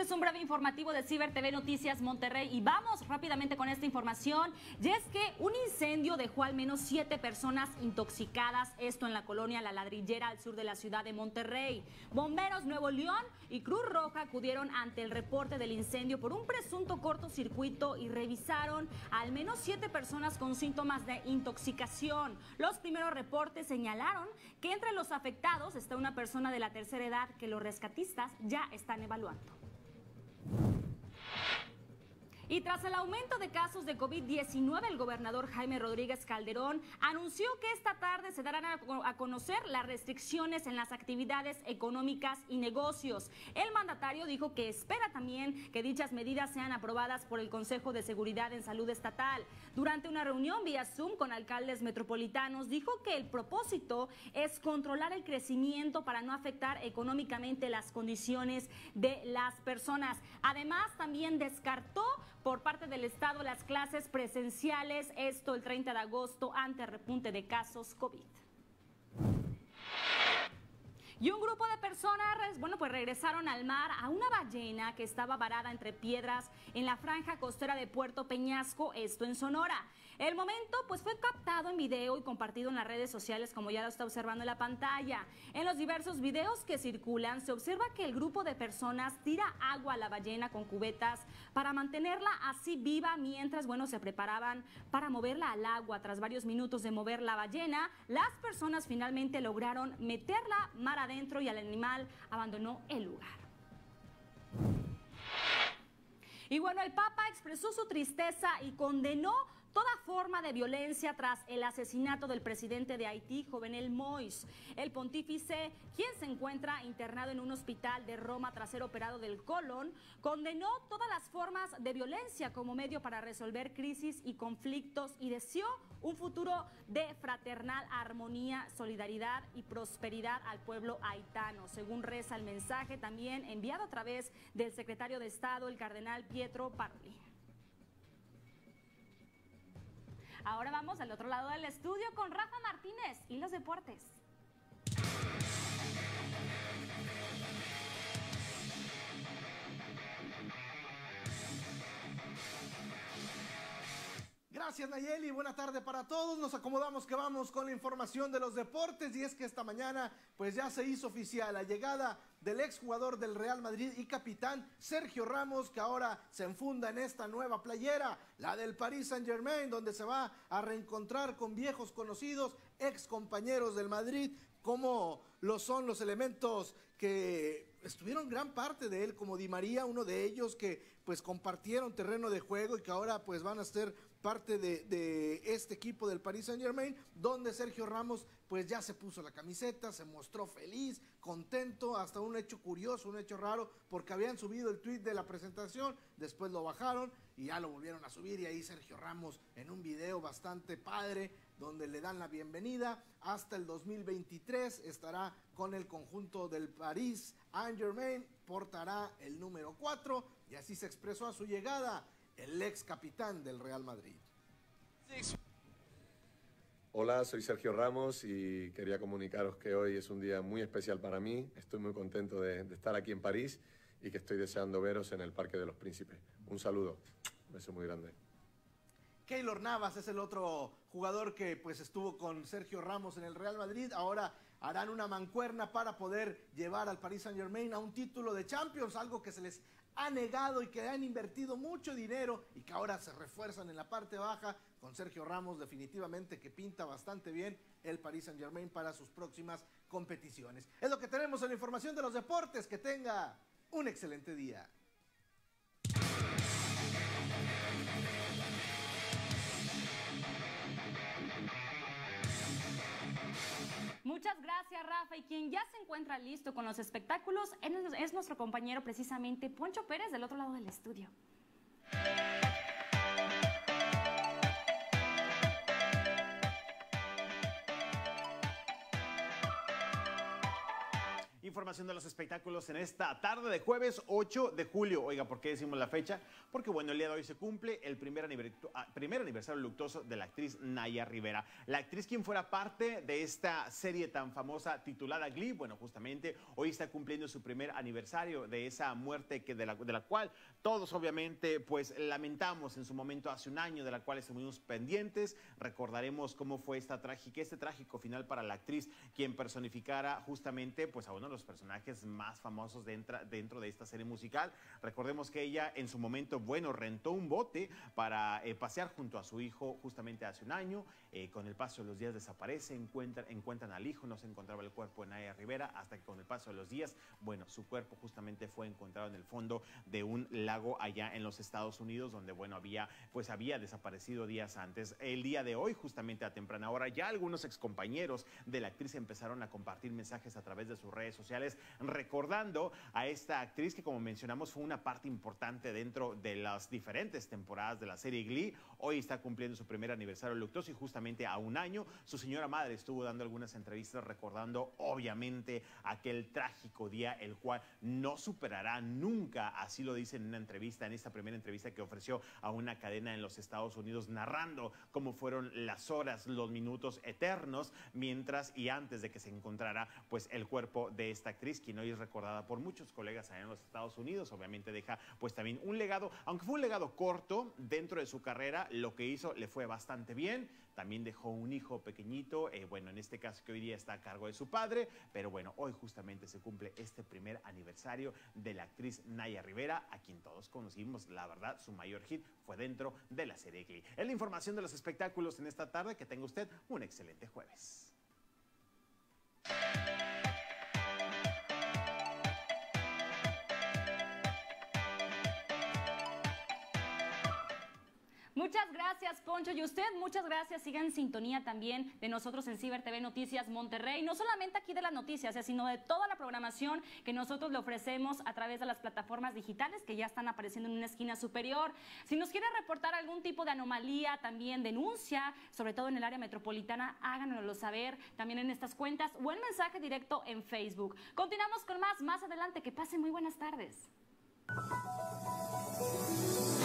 es un breve informativo de Ciber TV Noticias Monterrey y vamos rápidamente con esta información. Y es que un incendio dejó al menos 7 personas intoxicadas, esto en la colonia La Ladrillera al sur de la ciudad de Monterrey. Bomberos Nuevo León y Cruz Roja acudieron ante el reporte del incendio por un presunto cortocircuito y revisaron al menos 7 personas con síntomas de intoxicación. Los primeros reportes señalaron que entre los afectados está una persona de la tercera edad que los rescatistas ya están evaluando. Y tras el aumento de casos de COVID-19, el gobernador Jaime Rodríguez Calderón anunció que esta tarde se darán a conocer las restricciones en las actividades económicas y negocios. El mandatario dijo que espera también que dichas medidas sean aprobadas por el Consejo de Seguridad en Salud Estatal. Durante una reunión vía Zoom con alcaldes metropolitanos, dijo que el propósito es controlar el crecimiento para no afectar económicamente las condiciones de las personas. Además, también descartó por parte del Estado las clases presenciales, esto el 30 de agosto ante repunte de casos COVID. Y un grupo de personas, pues regresaron al mar a una ballena que estaba varada entre piedras en la franja costera de Puerto Peñasco, esto en Sonora. El momento pues fue captado en video y compartido en las redes sociales, como ya lo está observando en la pantalla. En los diversos videos que circulan se observa que el grupo de personas tira agua a la ballena con cubetas para mantenerla así viva mientras, se preparaban para moverla al agua. Tras varios minutos de mover la ballena, las personas finalmente lograron meterla mar adentro y el animal abandonó el lugar. Y el Papa expresó su tristeza y condenó toda forma de violencia tras el asesinato del presidente de Haití, Jovenel Moïse. El pontífice, quien se encuentra internado en un hospital de Roma tras ser operado del colon, condenó todas las formas de violencia como medio para resolver crisis y conflictos y deseó un futuro de fraternal armonía, solidaridad y prosperidad al pueblo haitano, según reza el mensaje también enviado a través del secretario de Estado, el cardenal Pietro Parolin. Ahora vamos al otro lado del estudio con Rafa Martínez y los deportes. Gracias, Nayeli, buena tarde para todos. Nos acomodamos que vamos con la información de los deportes y es que esta mañana pues ya se hizo oficial la llegada del exjugador del Real Madrid y capitán Sergio Ramos, que ahora se enfunda en esta nueva playera, la del Paris Saint-Germain, donde se va a reencontrar con viejos conocidos, ex compañeros del Madrid, como lo son los elementos que estuvieron gran parte de él, como Di María, uno de ellos que pues compartieron terreno de juego y que ahora pues van a ser parte de este equipo del Paris Saint-Germain, donde Sergio Ramos pues ya se puso la camiseta, se mostró feliz, contento, hasta un hecho curioso, un hecho raro, porque habían subido el tweet de la presentación, después lo bajaron y ya lo volvieron a subir, y ahí Sergio Ramos en un video bastante padre, donde le dan la bienvenida. Hasta el 2023 estará con el conjunto del Paris Saint-Germain, portará el número 4 y así se expresó a su llegada el ex capitán del Real Madrid. Hola, soy Sergio Ramos y quería comunicaros que hoy es un día muy especial para mí. Estoy muy contento de estar aquí en París y que estoy deseando veros en el Parque de los Príncipes. Un saludo, un beso muy grande. Keylor Navas es el otro jugador que pues estuvo con Sergio Ramos en el Real Madrid. Ahora harán una mancuerna para poder llevar al Paris Saint-Germain a un título de Champions, algo que se les ha negado y que han invertido mucho dinero y que ahora se refuerzan en la parte baja con Sergio Ramos, definitivamente que pinta bastante bien el Paris Saint-Germain para sus próximas competiciones. Es lo que tenemos en la información de los deportes. Que tenga un excelente día. Muchas gracias, Rafa. Y quien ya se encuentra listo con los espectáculos es nuestro compañero precisamente Poncho Pérez del otro lado del estudio. Información de los espectáculos en esta tarde de jueves 8 de julio. Oiga, ¿por qué decimos la fecha? Porque bueno, el día de hoy se cumple el primer aniversario luctuoso de la actriz Naya Rivera. La actriz quien fuera parte de esta serie tan famosa titulada Glee, bueno, justamente hoy está cumpliendo su primer aniversario de esa muerte de la cual todos obviamente pues lamentamos en su momento hace un año, de la cual estuvimos pendientes. Recordaremos cómo fue este trágico final para la actriz, quien personificara justamente pues a uno de los personajes más famosos dentro de esta serie musical. Recordemos que ella en su momento, bueno, rentó un bote para pasear junto a su hijo justamente hace un año. Con el paso de los días desaparece, encuentran al hijo, no se encontraba el cuerpo de Naya Rivera, hasta que con el paso de los días, bueno, su cuerpo justamente fue encontrado en el fondo de un lago allá en los Estados Unidos, donde, bueno, había desaparecido días antes. El día de hoy, justamente a temprana hora, ya algunos excompañeros de la actriz empezaron a compartir mensajes a través de sus redes sociales, recordando a esta actriz que, como mencionamos, fue una parte importante dentro de las diferentes temporadas de la serie Glee. Hoy está cumpliendo su primer aniversario luctuoso y justamente a un año su señora madre estuvo dando algunas entrevistas recordando obviamente aquel trágico día, el cual no superará nunca, así lo dice en una entrevista, en esta primera entrevista que ofreció a una cadena en los Estados Unidos, narrando cómo fueron las horas, los minutos eternos mientras y antes de que se encontrara pues el cuerpo de esta actriz, quien hoy es recordada por muchos colegas allá en los Estados Unidos. Obviamente deja pues también un legado, aunque fue un legado corto dentro de su carrera, lo que hizo le fue bastante bien. También dejó un hijo pequeñito, bueno, en este caso que hoy día está a cargo de su padre, pero bueno, hoy justamente se cumple este primer aniversario de la actriz Naya Rivera, a quien todos conocimos. La verdad, su mayor hit fue dentro de la serie Glee. Es la información de los espectáculos en esta tarde. Que tenga usted un excelente jueves. Muchas gracias, Poncho. Y usted, muchas gracias. Siga en sintonía también de nosotros en Ciber TV Noticias Monterrey. No solamente aquí de las noticias, sino de toda la programación que nosotros le ofrecemos a través de las plataformas digitales que ya están apareciendo en una esquina superior. Si nos quiere reportar algún tipo de anomalía, también denuncia, sobre todo en el área metropolitana, háganoslo saber también en estas cuentas o el mensaje directo en Facebook. Continuamos con más adelante. Que pasen muy buenas tardes.